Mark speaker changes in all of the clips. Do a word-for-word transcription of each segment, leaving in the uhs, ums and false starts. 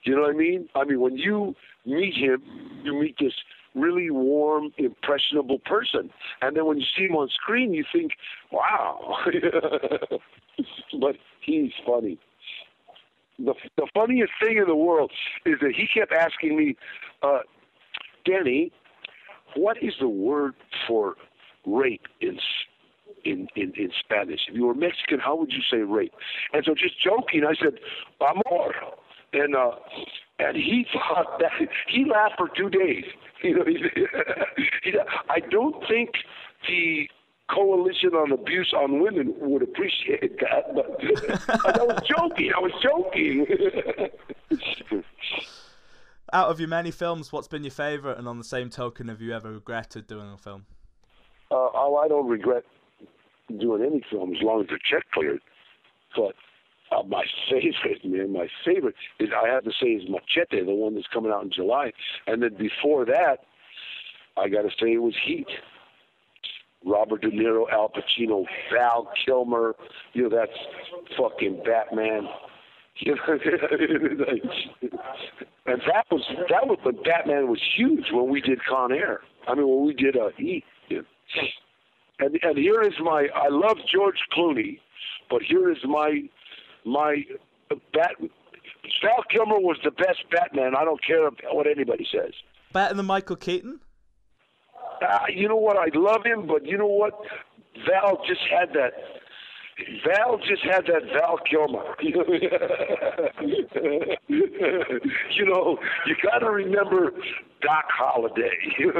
Speaker 1: You know what I mean? I mean, when you meet him, you meet this really warm, impressionable person. And then when you see him on screen, you think, wow. But he's funny. The, the funniest thing in the world is that he kept asking me, uh, Danny, what is the word for rape in, in in in Spanish? If you were Mexican, how would you say rape? And so just joking, I said, amor. And uh, and he thought that, he laughed for two days. You know, he, he, I don't think the Coalition on Abuse on Women would appreciate that, but I was joking. I was joking.
Speaker 2: Out of your many films, what's been your favourite? And on the same token, have you ever regretted doing a film?
Speaker 1: Uh, oh, I don't regret doing any film as long as the check cleared. But uh, my favorite, man, my favorite is, I have to say, is Machete, the one that's coming out in July. And then before that, I got to say it was Heat. Robert De Niro, Al Pacino, Val Kilmer, you know, that's fucking Batman. You know, and that was that was when Batman was huge, when we did Con Air. I mean, when we did uh, Heat. You know. And and here is my, I love George Clooney, but here is my my Bat. Val Kilmer was the best Batman. I don't care what anybody says.
Speaker 2: Better than Michael Keaton?
Speaker 1: Uh, you know what? I love him, but you know what? Val just had that. Val just had that Val Kilmer. You know, you got to remember Doc Holliday.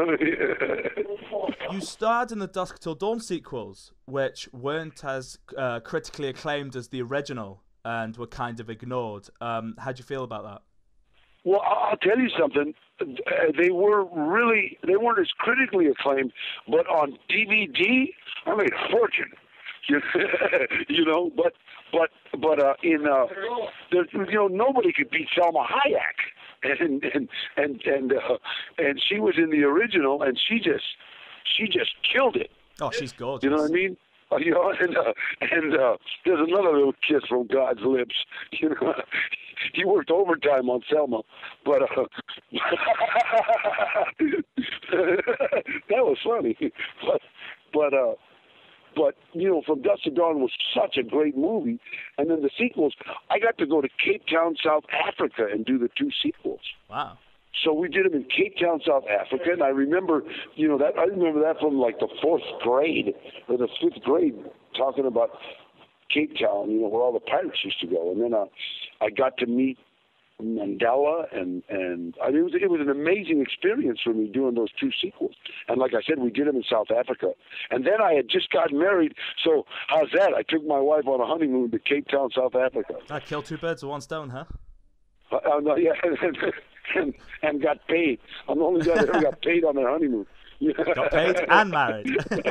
Speaker 2: You starred in the Dusk Till Dawn sequels, which weren't as uh, critically acclaimed as the original and were kind of ignored. Um, how do you feel about that?
Speaker 1: Well, I'll tell you something. They were really, they weren't as critically acclaimed, but on D V D, I made a fortune. You know, but but but uh, in uh, there, you know, nobody could beat Salma Hayek, and and and and uh, and she was in the original, and she just she just killed it.
Speaker 2: Oh, she's gorgeous.
Speaker 1: You know what I mean? Uh, you know, and uh, and uh, there's another little kiss from God's lips. You know, he worked overtime on Selma, but uh, that was funny. But but uh, but you know, From Dusk to Dawn was such a great movie, and then the sequels. I got to go to Cape Town, South Africa, and do the two sequels.
Speaker 2: Wow.
Speaker 1: So we did them in Cape Town, South Africa, and I remember, you know, that I remember that from like the fourth grade or the fifth grade, talking about Cape Town, you know, where all the pirates used to go. And then uh, I got to meet Mandela, and and I mean, it was it was an amazing experience for me doing those two sequels. And like I said, we did them in South Africa. And then I had just gotten married, so how's that? I took my wife on a honeymoon to Cape Town, South Africa.
Speaker 2: I killed two birds with one stone, huh?
Speaker 1: Uh, uh, no, yeah. And, and got paid. I'm the only guy that ever got paid on their honeymoon.
Speaker 2: Got paid and married.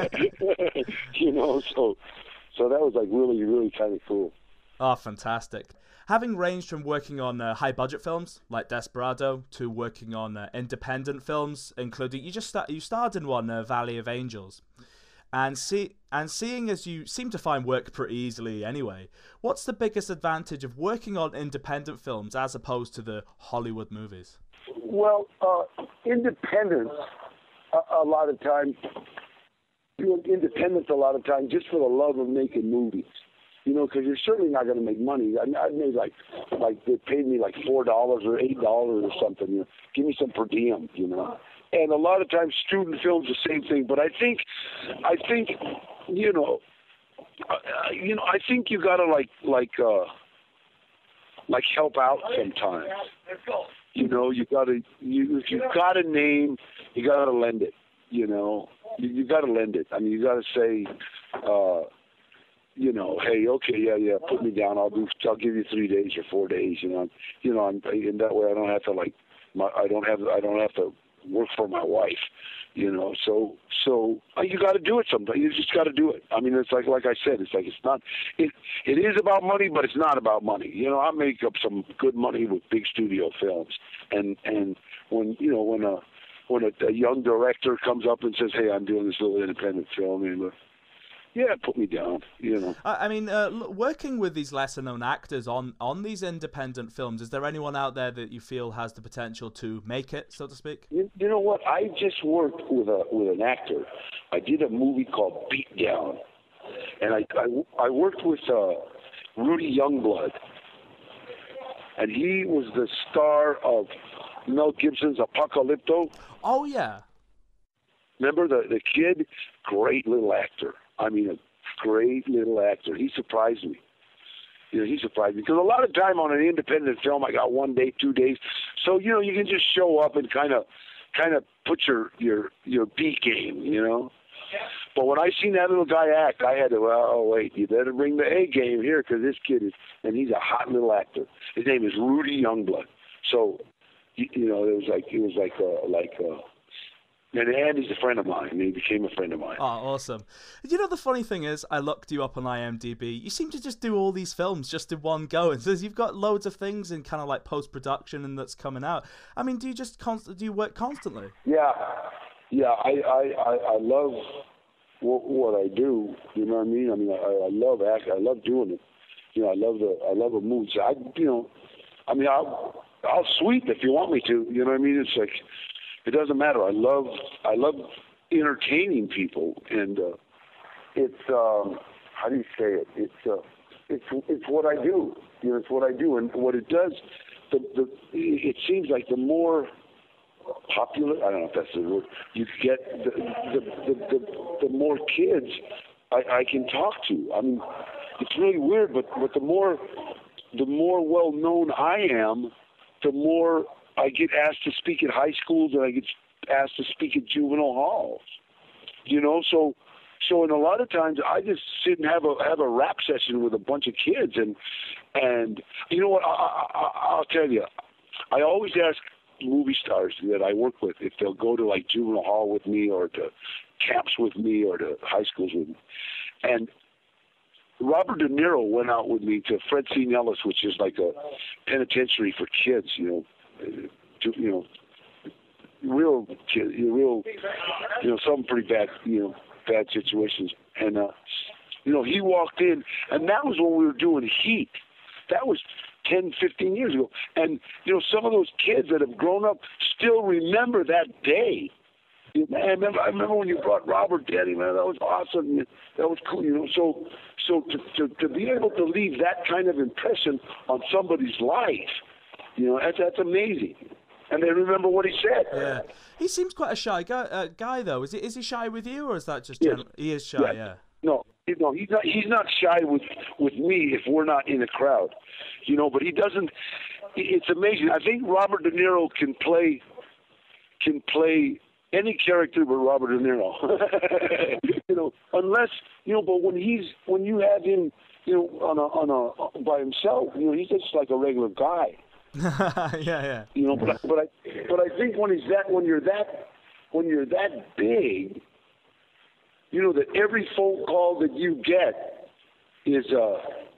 Speaker 1: You know, so so that was like really, really kind of cool.
Speaker 2: Oh, fantastic. Having ranged from working on uh, high-budget films like Desperado to working on uh, independent films, including you just start, you starred in one, uh, Valley of Angels, and see and seeing as you seem to find work pretty easily anyway, what's the biggest advantage of working on independent films as opposed to the Hollywood movies?
Speaker 1: Well, uh, independence, a, a lot of times, doing independence a lot of times just for the love of making movies. You know, because you're certainly not going to make money. I, I made like, like they paid me like four dollars or eight dollars or something. You know, give me some per diem. You know, and a lot of times student films the same thing. But I think, I think, you know, uh, you know, I think you got to like, like, uh, like help out sometimes. You know, you got to, you if you got a name, you got to lend it. You know, you, you got to lend it. I mean, you got to say. Uh, You know, hey, okay, yeah, yeah, put me down. I'll do. I'll give you three days or four days. You know, you know, I'm, and that way I don't have to like, my, I don't have, I don't have to work for my wife. You know, so so uh, you got to do it sometimes. You just got to do it. I mean, it's like like I said, it's like it's not. It it is about money, but it's not about money. You know, I make up some good money with big studio films, and and when you know when a when a, a young director comes up and says, hey, I'm doing this little independent film, and yeah, put me down, you know.
Speaker 2: I, I mean, uh, working with these lesser-known actors on, on these independent films, is there anyone out there that you feel has the potential to make it, so to speak?
Speaker 1: You, you know what? I just worked with a with an actor. I did a movie called Beat Down, and I I, I worked with uh, Rudy Youngblood, and he was the star of Mel Gibson's Apocalypto.
Speaker 2: Oh yeah.
Speaker 1: Remember the the kid? Great little actor. I mean, a great little actor. He surprised me. You know, he surprised me because a lot of time on an independent film, I got one day, two days, so you know you can just show up and kind of, kind of put your your your B game, you know. But when I seen that little guy act, I had to, well, oh wait, you better bring the A game here because this kid is, and he's a hot little actor. His name is Rudy Youngblood. So, you, you know, it was like it was like uh, like. Uh, And Andy's a friend of mine, and he became a friend of mine.
Speaker 2: Oh, awesome. You know, the funny thing is, I looked you up on IMDb. You seem to just do all these films just in one go. And says you've got loads of things in kind of like post-production and that's coming out. I mean, do you just const- do you work constantly?
Speaker 1: Yeah. Yeah, I, I, I, I love what, what I do. You know what I mean? I mean, I, I love act. I love doing it. You know, I love the, I love a movie. So I, you know, I mean, I'll, I'll sweep if you want me to. You know what I mean? It's like, it doesn't matter. I love I love entertaining people, and uh, it's um, how do you say it? It's uh, it's it's what I do. You know, it's what I do, and what it does. The the it seems like the more popular, I don't know if that's the word, you get, the the the, the, the more kids I, I can talk to. I mean, it's really weird, but but the more the more well known I am, the more I get asked to speak at high schools, and I get asked to speak at juvenile halls. You know, so so in a lot of times I just sit and have a have a rap session with a bunch of kids, and and you know what? I, I, I'll tell you, I always ask movie stars that I work with if they'll go to like juvenile hall with me, or to camps with me, or to high schools with me, and Robert De Niro went out with me to Fred C. Nellis, which is like a penitentiary for kids, you know. To, you know, real, real, you know, some pretty bad, you know, bad situations. And, uh, you know, he walked in, and that was when we were doing Heat. That was ten, fifteen years ago. And, you know, some of those kids that have grown up still remember that day. Man, I remember, I remember when you brought Robert Daddy, man, that was awesome. That was cool, you know. So, so to, to, to be able to leave that kind of impression on somebody's life, you know, that's, that's amazing. And they remember what he said.
Speaker 2: Yeah. He seems quite a shy guy, uh, guy though. Is he, is he shy with you, or is that just...
Speaker 1: Yes.
Speaker 2: General? He is shy,
Speaker 1: yeah.
Speaker 2: yeah.
Speaker 1: No, no, he's not, he's not shy with, with me if we're not in a crowd. You know, but he doesn't... It's amazing. I think Robert De Niro can play can play any character but Robert De Niro. You know, unless, you know, but when he's... When you have him, you know, on a, on a, by himself, you know, he's just like a regular guy.
Speaker 2: yeah, yeah.
Speaker 1: You know, but I, but I but I think when he's that when you're that when you're that big, you know that every phone call that you get is uh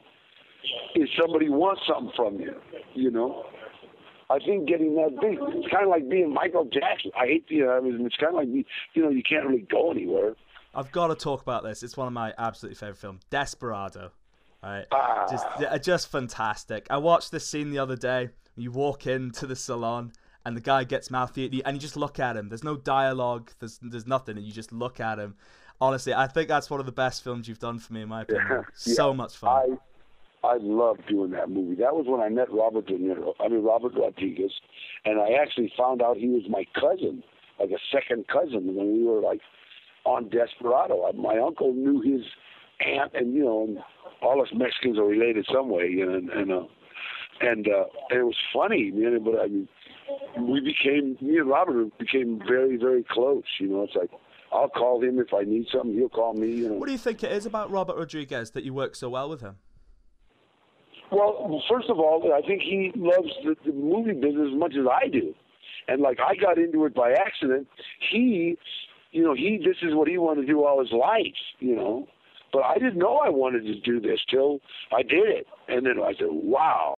Speaker 1: is somebody wants something from you. You know, I think getting that big, it's kind of like being Michael Jackson. I hate the, I mean, it's kind of like, you know, you can't really go anywhere.
Speaker 2: I've got to talk about this. It's one of my absolutely favorite films, Desperado. Right,
Speaker 1: ah.
Speaker 2: just just fantastic. I watched this scene the other day. You walk into the salon and the guy gets mouthy at you, and you just look at him. There's no dialogue. There's there's nothing, and you just look at him. Honestly, I think that's one of the best films you've done for me, in my opinion.
Speaker 1: Yeah,
Speaker 2: so
Speaker 1: yeah.
Speaker 2: much fun.
Speaker 1: I I love doing that movie. That was when I met Robert De Niro. I mean Robert Rodriguez, and I actually found out he was my cousin, like a second cousin, when we were like on Desperado. My uncle knew his aunt, and you know, and all us Mexicans are related some way, you know, and. and uh, And, uh, and it was funny, man. But I mean, we became, me and Robert became very, very close. You know, it's like I'll call him if I need something. He'll call me. You know.
Speaker 2: What do you think it is about Robert Rodriguez that you work so well with him?
Speaker 1: Well, first of all, I think he loves the, the movie business as much as I do. And like I got into it by accident. He, you know, he this is what he wanted to do all his life. You know. But I didn't know I wanted to do this till I did it. And then I said, wow.